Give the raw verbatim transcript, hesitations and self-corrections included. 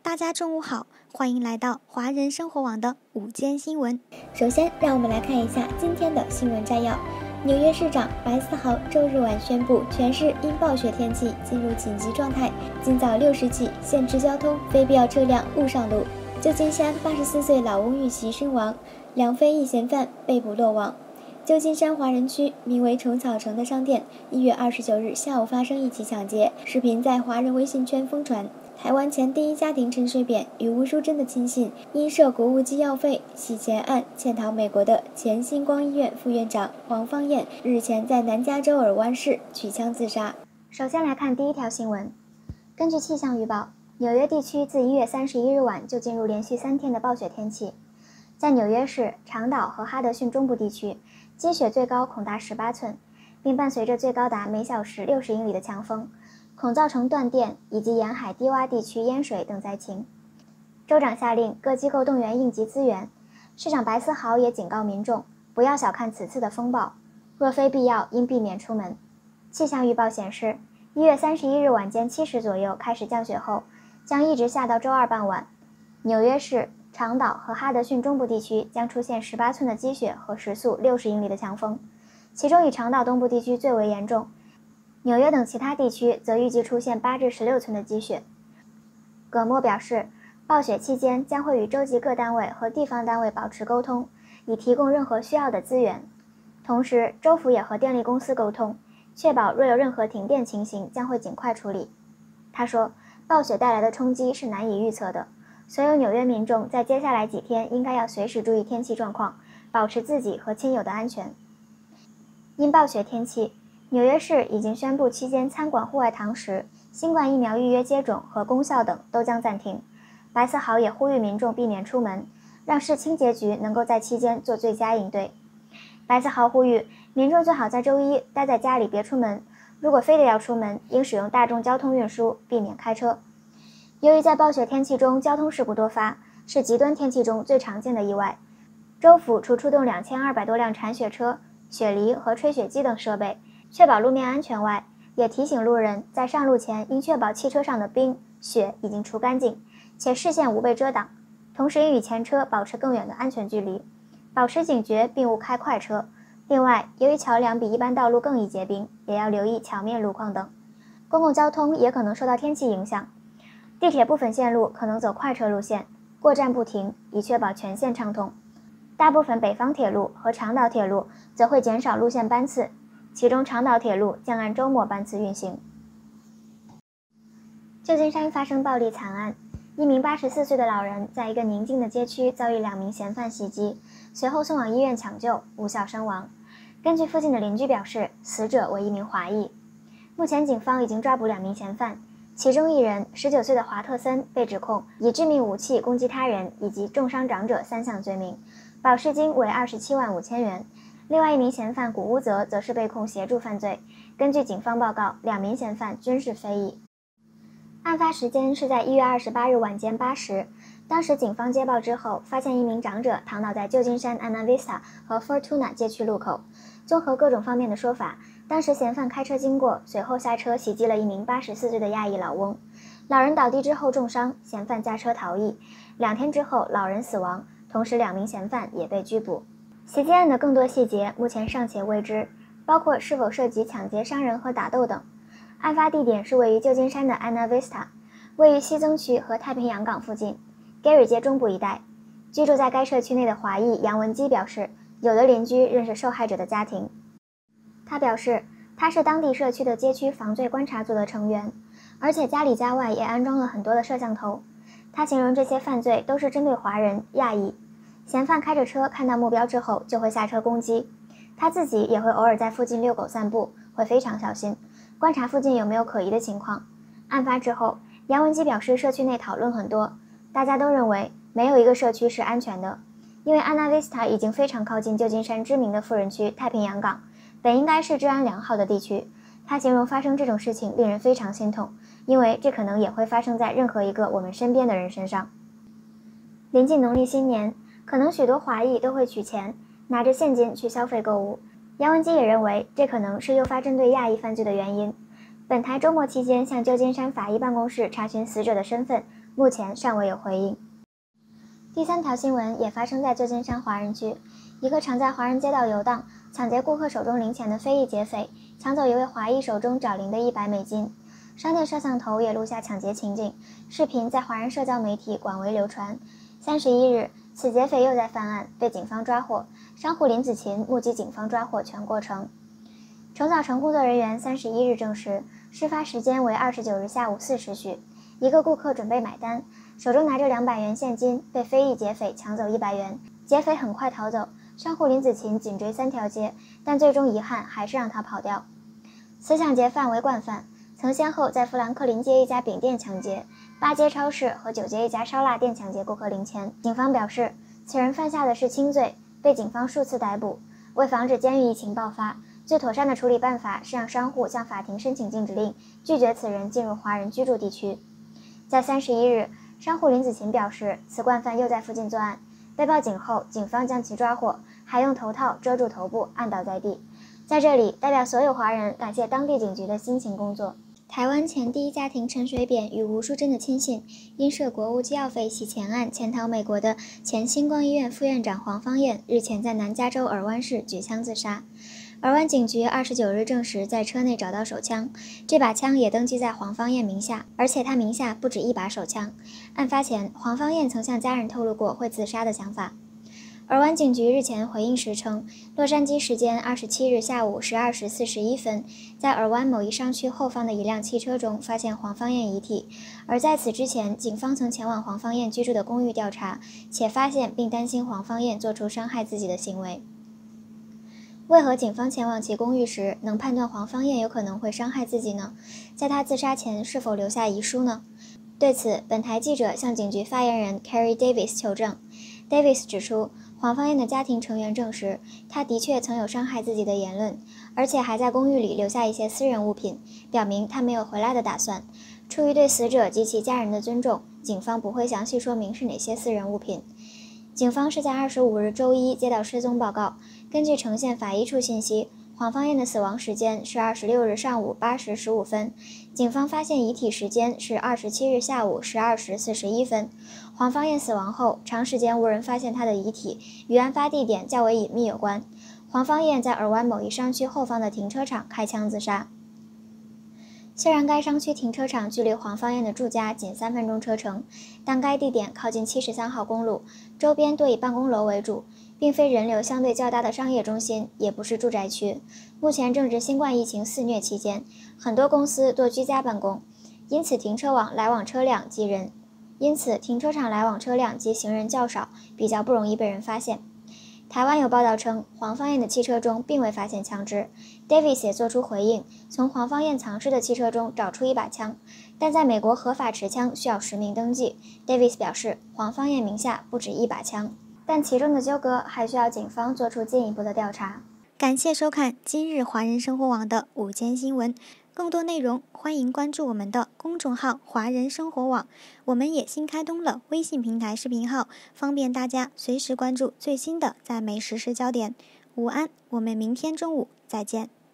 大家中午好，欢迎来到华人生活网的午间新闻。首先，让我们来看一下今天的新闻摘要。纽约市长白思豪周日晚宣布，全市因暴雪天气进入紧急状态，今早六时起限制交通，非必要车辆勿上路。旧金山八十四岁老翁遇袭身亡，两非一嫌犯被捕落网。旧金山华人区名为虫草城的商店，一月二十九日下午发生一起抢劫，视频在华人微信圈疯传。台湾前第一家庭陈水扁与吴淑珍的亲信因涉国务机要费洗钱案潜逃美国的前星光医院副院长黄芳燕，日前在南加州尔湾市取枪自杀。首先来看第一条新闻。根据气象预报，纽约地区自一月三十一日晚就进入连续三天的暴雪天气。在纽约市、长岛和哈德逊中部地区，积雪最高恐达十八寸，并伴随着最高达每小时六十英里的强风，恐造成断电以及沿海低洼地区淹水等灾情。州长下令各机构动员应急资源，市长白思豪也警告民众不要小看此次的风暴，若非必要应避免出门。气象预报显示，一月三十一日晚间七时左右开始降雪后，将一直下到周二傍晚。纽约市、长岛和哈德逊中部地区将出现十八寸的积雪和时速六十英里的强风，其中以长岛东部地区最为严重。纽约等其他地区则预计出现八至十六寸的积雪。葛莫表示，暴雪期间将会与州级各单位和地方单位保持沟通，以提供任何需要的资源。同时，州府也和电力公司沟通，确保若有任何停电情形将会尽快处理。他说，暴雪带来的冲击是难以预测的，所有纽约民众在接下来几天应该要随时注意天气状况，保持自己和亲友的安全。因暴雪天气，纽约市已经宣布期间餐馆户外堂食、新冠疫苗预约接种和公校等都将暂停。白思豪也呼吁民众避免出门，让市清洁局能够在期间做最佳应对。白思豪呼吁民众最好在周一待在家里别出门，如果非得要出门，应使用大众交通运输，避免开车。由于在暴雪天气中交通事故多发，是极端天气中最常见的意外，州府除出动两千二百多辆铲雪车、雪梨和吹雪机等设备，确保路面安全外，也提醒路人在上路前应确保汽车上的冰、雪已经除干净，且视线无被遮挡，同时应与前车保持更远的安全距离，保持警觉并勿开快车。另外，由于桥梁比一般道路更易结冰，也要留意桥面路况等。公共交通也可能受到天气影响，地铁部分线路可能走快车路线，过站不停，以确保全线畅通。大部分北方铁路和长岛铁路则会减少路线班次，其中长岛铁路将按周末班次运行。旧金山发生暴力惨案，一名八十四岁的老人在一个宁静的街区遭遇两名嫌犯袭击，随后送往医院抢救，无效身亡。根据附近的邻居表示，死者为一名华裔。目前警方已经抓捕两名嫌犯，其中一人十九岁的华特森被指控以致命武器攻击他人以及重伤长者三项罪名，保释金为二十七万五千元。另外一名嫌犯古乌泽则是被控协助犯罪。根据警方报告，两名嫌犯均是非裔。案发时间是在一月二十八日晚间八时，当时警方接报之后，发现一名长者躺倒在旧金山 Anna Vista 和 Fortuna 街区路口。综合各种方面的说法，当时嫌犯开车经过，随后下车袭击了一名八十四岁的亚裔老翁。老人倒地之后重伤，嫌犯驾车逃逸。两天之后，老人死亡，同时两名嫌犯也被拘捕。袭击案的更多细节目前尚且未知，包括是否涉及抢劫伤人和打斗等。案发地点是位于旧金山的 Anna Vista， 位于西增区和太平洋港附近 Gary 街中部一带。居住在该社区内的华裔杨文基表示，有的邻居认识受害者的家庭。他表示，他是当地社区的街区防罪观察组的成员，而且家里家外也安装了很多的摄像头。他形容这些犯罪都是针对华人、亚裔。嫌犯开着车看到目标之后就会下车攻击，他自己也会偶尔在附近遛狗散步，会非常小心，观察附近有没有可疑的情况。案发之后，杨文基表示社区内讨论很多，大家都认为没有一个社区是安全的，因为安娜维斯塔已经非常靠近旧金山知名的富人区太平洋港，本应该是治安良好的地区。他形容发生这种事情令人非常心痛，因为这可能也会发生在任何一个我们身边的人身上。临近农历新年，可能许多华裔都会取钱，拿着现金去消费购物。杨文基也认为，这可能是诱发针对亚裔犯罪的原因。本台周末期间向旧金山法医办公室查询死者的身份目前尚未有回应。第三条新闻也发生在旧金山华人区，一个常在华人街道游荡、抢劫顾客手中零钱的非裔劫匪，抢走一位华裔手中找零的一百美金。商店摄像头也录下抢劫情景，视频在华人社交媒体广为流传。三十一日，此劫匪又在犯案，被警方抓获。商户林子琴目击警方抓获全过程。重早城工作人员三十一日证实，事发时间为二十九日下午四时许，一个顾客准备买单，手中拿着两百元现金，被非裔劫匪抢走一百元。劫匪很快逃走，商户林子琴紧追三条街，但最终遗憾还是让他跑掉。此抢劫犯为惯犯，曾先后在富兰克林街一家饼店抢劫、八街超市和九街一家烧腊店抢劫顾客零钱。警方表示，此人犯下的是轻罪，被警方数次逮捕。为防止监狱疫情爆发，最妥善的处理办法是让商户向法庭申请禁止令，拒绝此人进入华人居住地区。在三十一日，商户林子琴表示，此惯犯又在附近作案，被报警后，警方将其抓获，还用头套遮住头部，按倒在地。在这里，代表所有华人感谢当地警局的辛勤工作。台湾前第一家庭陈水扁与吴淑珍的亲信，因涉国务机要费洗钱案潜逃美国的前星光医院副院长黄芳燕，日前在南加州尔湾市举枪自杀。尔湾警局二十九日证实，在车内找到手枪，这把枪也登记在黄芳燕名下，而且他名下不止一把手枪。案发前，黄芳燕曾向家人透露过会自杀的想法。尔湾警局日前回应时称，洛杉矶时间二十七日下午十二时四十一分，在尔湾某一商区后方的一辆汽车中发现黄芳燕遗体，而在此之前，警方曾前往黄芳燕居住的公寓调查，且发现并担心黄芳燕做出伤害自己的行为。为何警方前往其公寓时能判断黄芳燕有可能会伤害自己呢？在她自杀前是否留下遗书呢？对此，本台记者向警局发言人 Carrie Davis 求证。Davis 指出，黄芳燕的家庭成员证实，她的确曾有伤害自己的言论，而且还在公寓里留下一些私人物品，表明她没有回来的打算。出于对死者及其家人的尊重，警方不会详细说明是哪些私人物品。警方是在二十五日周一接到失踪报告，根据呈现法医处信息，黄芳燕的死亡时间是二十六日上午八时十五分，警方发现遗体时间是二十七日下午十二时四十一分。黄芳燕死亡后，长时间无人发现她的遗体，与案发地点较为隐秘有关。黄芳燕在尔湾某一商区后方的停车场开枪自杀。虽然该商区停车场距离黄芳燕的住家仅三分钟车程，但该地点靠近七十三号公路，周边多以办公楼为主，并非人流相对较大的商业中心，也不是住宅区。目前正值新冠疫情肆虐期间，很多公司多居家办公，因此停车网来往车辆及人，因此停车场来往车辆及行人较少，比较不容易被人发现。台湾有报道称，黄芳燕的汽车中并未发现枪支。Davis 也作出回应，从黄芳燕藏尸的汽车中找出一把枪，但在美国合法持枪需要实名登记。Davis 表示，黄芳燕名下不止一把枪，但其中的纠葛还需要警方做出进一步的调查。感谢收看今日华人生活网的午间新闻，更多内容欢迎关注我们的公众号华人生活网，我们也新开通了微信平台视频号，方便大家随时关注最新的在美时事焦点。午安，我们明天中午再见。